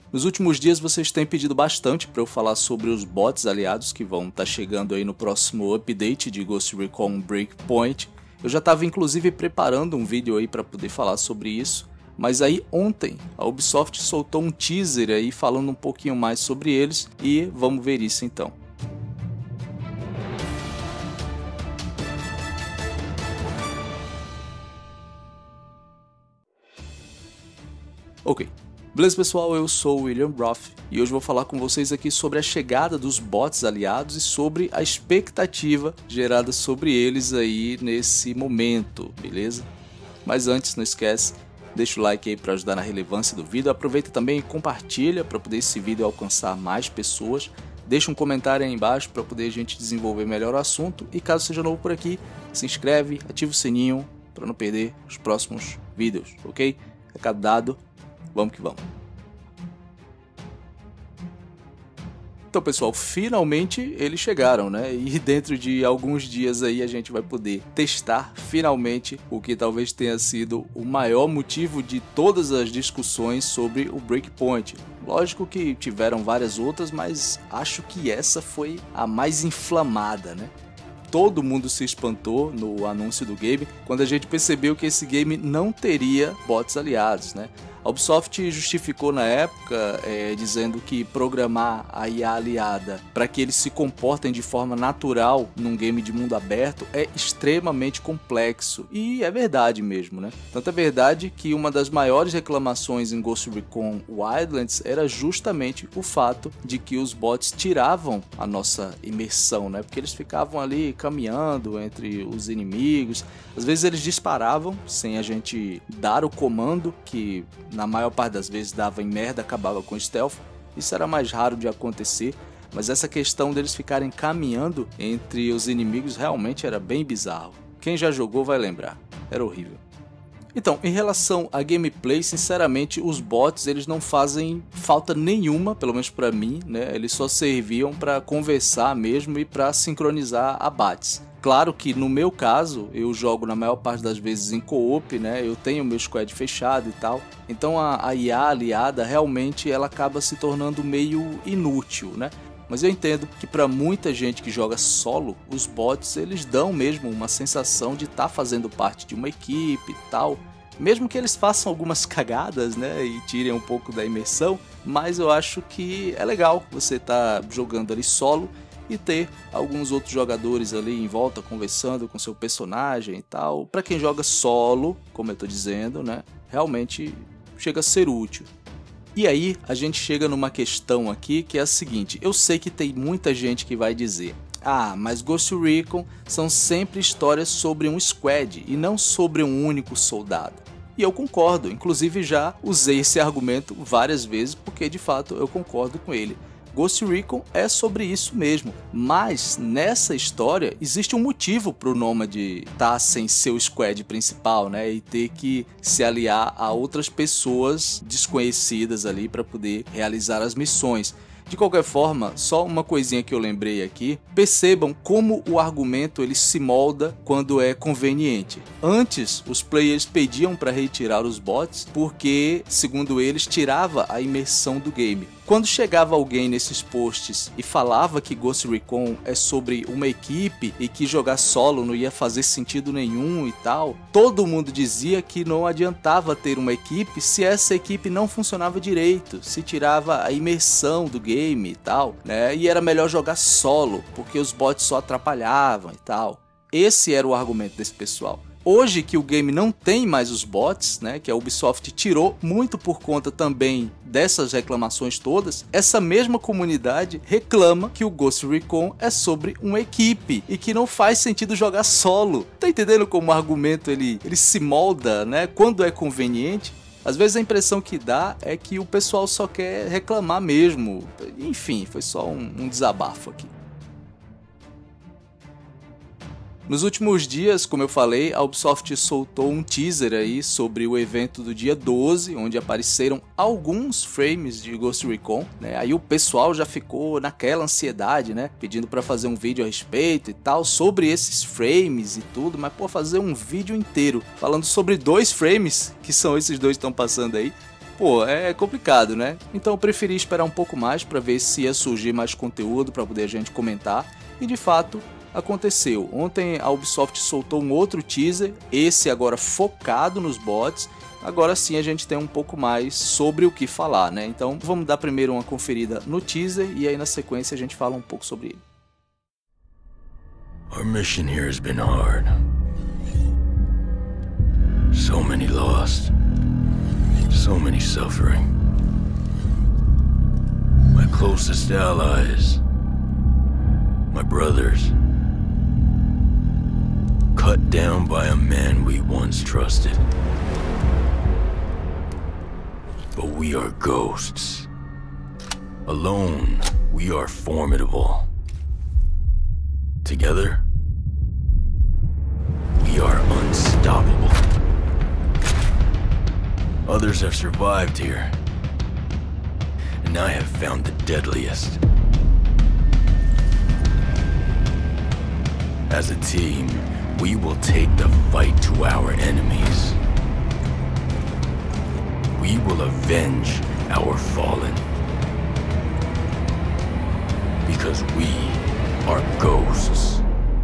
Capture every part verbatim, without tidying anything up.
Nos últimos dias vocês têm pedido bastante para eu falar sobre os bots aliados que vão estar tá chegando aí no próximo update de Ghost Recon Breakpoint. Eu já estava inclusive preparando um vídeo aí para poder falar sobre isso, mas aí ontem a Ubisoft soltou um teaser aí falando um pouquinho mais sobre eles e vamos ver isso então. Ok. Beleza pessoal, eu sou o William Roth e hoje vou falar com vocês aqui sobre a chegada dos bots aliados e sobre a expectativa gerada sobre eles aí nesse momento, beleza? Mas antes, não esquece, deixa o like aí para ajudar na relevância do vídeo, aproveita também e compartilha para poder esse vídeo alcançar mais pessoas, deixa um comentário aí embaixo para poder a gente desenvolver melhor o assunto e caso seja novo por aqui, se inscreve, ativa o sininho para não perder os próximos vídeos, ok? Recado dado. Vamos que vamos. Então pessoal, finalmente eles chegaram, né? E dentro de alguns dias aí a gente vai poder testar finalmente o que talvez tenha sido o maior motivo de todas as discussões sobre o Breakpoint. Lógico que tiveram várias outras, mas acho que essa foi a mais inflamada, né? Todo mundo se espantou no anúncio do game quando a gente percebeu que esse game não teria bots aliados, né? A Ubisoft justificou na época é, dizendo que programar a I A aliada para que eles se comportem de forma natural num game de mundo aberto é extremamente complexo, e é verdade mesmo, né? Tanto é verdade que uma das maiores reclamações em Ghost Recon Wildlands era justamente o fato de que os bots tiravam a nossa imersão, né? Porque eles ficavam ali caminhando entre os inimigos, às vezes eles disparavam sem a gente dar o comando, que na maior parte das vezes dava em merda, acabava com o stealth. Isso era mais raro de acontecer, mas essa questão deles ficarem caminhando entre os inimigos realmente era bem bizarro. Quem já jogou vai lembrar, era horrível. Então, em relação a gameplay, sinceramente, os bots eles não fazem falta nenhuma, pelo menos pra mim, né? Eles só serviam pra conversar mesmo e pra sincronizar abates. Claro que no meu caso, eu jogo na maior parte das vezes em co-op, né? Eu tenho meu squad fechado e tal. Então a, a I A aliada realmente ela acaba se tornando meio inútil, né? Mas eu entendo que para muita gente que joga solo, os bots eles dão mesmo uma sensação de estar tá fazendo parte de uma equipe e tal. Mesmo que eles façam algumas cagadas, né, e tirem um pouco da imersão, mas eu acho que é legal você estar tá jogando ali solo e ter alguns outros jogadores ali em volta conversando com seu personagem e tal. Para quem joga solo, como eu tô dizendo, né, realmente chega a ser útil. E aí a gente chega numa questão aqui que é a seguinte: eu sei que tem muita gente que vai dizer: ah, mas Ghost Recon são sempre histórias sobre um squad e não sobre um único soldado. E eu concordo, inclusive já usei esse argumento várias vezes porque de fato eu concordo com ele. Ghost Recon é sobre isso mesmo, mas nessa história existe um motivo para o Nomad estar sem seu squad principal, né, e ter que se aliar a outras pessoas desconhecidas ali para poder realizar as missões. De qualquer forma, só uma coisinha que eu lembrei aqui, percebam como o argumento ele se molda quando é conveniente. Antes, os players pediam para retirar os bots porque, segundo eles, tirava a imersão do game. Quando chegava alguém nesses posts e falava que Ghost Recon é sobre uma equipe e que jogar solo não ia fazer sentido nenhum e tal, todo mundo dizia que não adiantava ter uma equipe se essa equipe não funcionava direito, se tirava a imersão do game e tal, né? E era melhor jogar solo, porque os bots só atrapalhavam e tal. Esse era o argumento desse pessoal. Hoje que o game não tem mais os bots, né, que a Ubisoft tirou muito por conta também dessas reclamações todas, essa mesma comunidade reclama que o Ghost Recon é sobre uma equipe e que não faz sentido jogar solo. Tá entendendo como o argumento ele, ele se molda, né, quando é conveniente? Às vezes a impressão que dá é que o pessoal só quer reclamar mesmo. Enfim, foi só um, um desabafo aqui. Nos últimos dias, como eu falei, a Ubisoft soltou um teaser aí sobre o evento do dia doze, onde apareceram alguns frames de Ghost Recon, né? Aí o pessoal já ficou naquela ansiedade, né? Pedindo para fazer um vídeo a respeito e tal, sobre esses frames e tudo, mas pô, fazer um vídeo inteiro falando sobre dois frames, que são esses dois que estão passando aí, pô, é complicado, né? Então eu preferi esperar um pouco mais para ver se ia surgir mais conteúdo para poder a gente comentar. E de fato, aconteceu. Ontem a Ubisoft soltou um outro teaser, esse agora focado nos bots. Agora sim a gente tem um pouco mais sobre o que falar, né? Então vamos dar primeiro uma conferida no teaser e aí na sequência a gente fala um pouco sobre ele. Our mission here has been hard. So many lost. So many suffering. My closest allies. My brothers. Cut down by a man we once trusted. But we are ghosts. Alone, we are formidable. Together, we are unstoppable. Others have survived here, and I have found the deadliest. As a team, we will take the fight to our enemies. We will avenge our fallen. Because we are ghosts.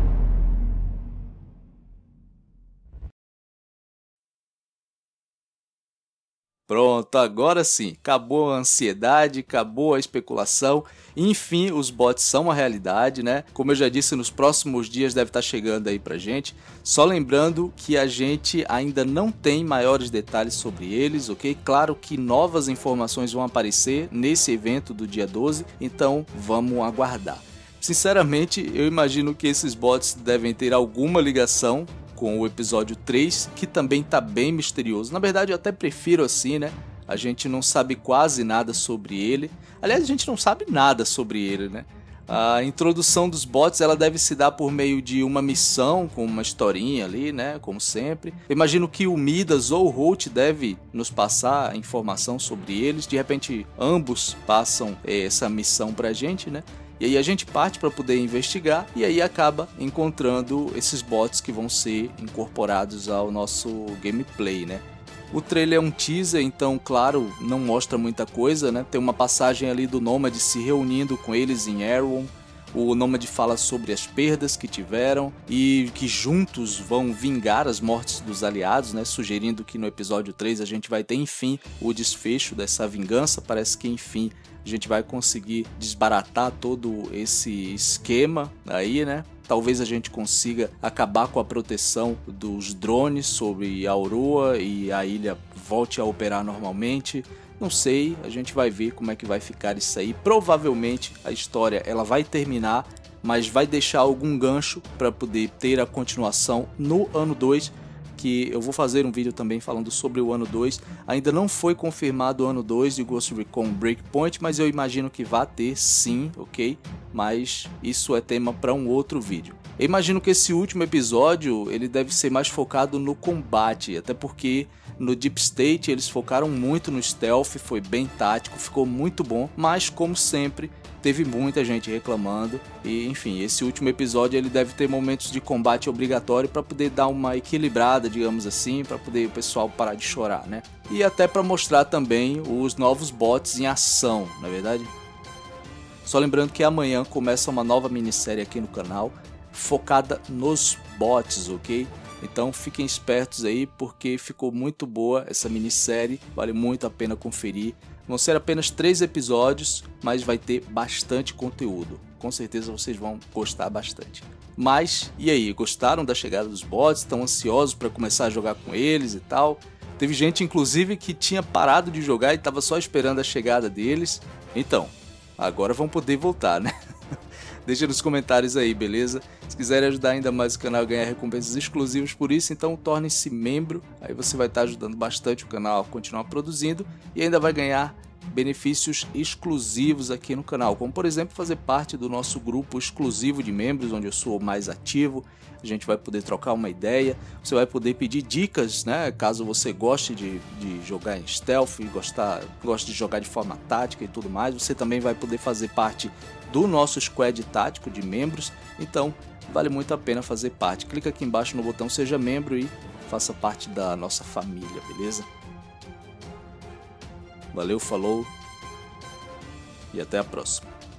Pronto, agora sim, acabou a ansiedade, acabou a especulação, enfim, os bots são uma realidade, né? Como eu já disse, nos próximos dias deve estar chegando aí pra gente, só lembrando que a gente ainda não tem maiores detalhes sobre eles, ok? Claro que novas informações vão aparecer nesse evento do dia doze, então vamos aguardar. Sinceramente, eu imagino que esses bots devem ter alguma ligação com o episódio três, que também tá bem misterioso. Na verdade, eu até prefiro assim, né? A gente não sabe quase nada sobre ele. Aliás, a gente não sabe nada sobre ele, né? A introdução dos bots, ela deve se dar por meio de uma missão, com uma historinha ali, né? Como sempre. Eu imagino que o Midas ou o Holt deve nos passar informação sobre eles. De repente, ambos passam essa missão pra gente, né? E aí a gente parte para poder investigar e aí acaba encontrando esses bots que vão ser incorporados ao nosso gameplay, né? O trailer é um teaser, então, claro, não mostra muita coisa, né? Tem uma passagem ali do Nômade se reunindo com eles em Erewhon. O Nômade fala sobre as perdas que tiveram e que juntos vão vingar as mortes dos aliados, né? Sugerindo que no episódio três a gente vai ter, enfim, o desfecho dessa vingança. Parece que, enfim, a gente vai conseguir desbaratar todo esse esquema aí, né? Talvez a gente consiga acabar com a proteção dos drones sobre a Aurora e a ilha volte a operar normalmente. Não sei, a gente vai ver como é que vai ficar isso aí. Provavelmente a história ela vai terminar, mas vai deixar algum gancho para poder ter a continuação no ano dois. Que eu vou fazer um vídeo também falando sobre o ano dois. Ainda não foi confirmado o ano dois de Ghost Recon Breakpoint, mas eu imagino que vai ter sim, ok? Mas isso é tema para um outro vídeo. Eu imagino que esse último episódio ele deve ser mais focado no combate, até porque no Deep State eles focaram muito no stealth, foi bem tático, ficou muito bom, mas como sempre teve muita gente reclamando e enfim, esse último episódio ele deve ter momentos de combate obrigatório para poder dar uma equilibrada, digamos assim, para poder o pessoal parar de chorar, né? E até para mostrar também os novos bots em ação, não é verdade? Só lembrando que amanhã começa uma nova minissérie aqui no canal, focada nos bots, ok? Então fiquem espertos aí porque ficou muito boa essa minissérie, vale muito a pena conferir. Vão ser apenas três episódios, mas vai ter bastante conteúdo. Com certeza vocês vão gostar bastante. Mas, e aí, gostaram da chegada dos bots? Estão ansiosos para começar a jogar com eles e tal? Teve gente, inclusive, que tinha parado de jogar e estava só esperando a chegada deles. Então, agora vão poder voltar, né? Deixa nos comentários aí, beleza? Se quiserem ajudar ainda mais o canal a ganhar recompensas exclusivas por isso, então torne-se membro. Aí você vai estar ajudando bastante o canal a continuar produzindo e ainda vai ganhar benefícios exclusivos aqui no canal, como por exemplo fazer parte do nosso grupo exclusivo de membros, onde eu sou mais ativo. A gente vai poder trocar uma ideia, você vai poder pedir dicas, né? Caso você goste de, de jogar em stealth, gostar, goste de jogar de forma tática e tudo mais, você também vai poder fazer parte do nosso squad tático de membros, então vale muito a pena fazer parte. Clica aqui embaixo no botão seja membro e faça parte da nossa família, beleza? Valeu, falou e até a próxima.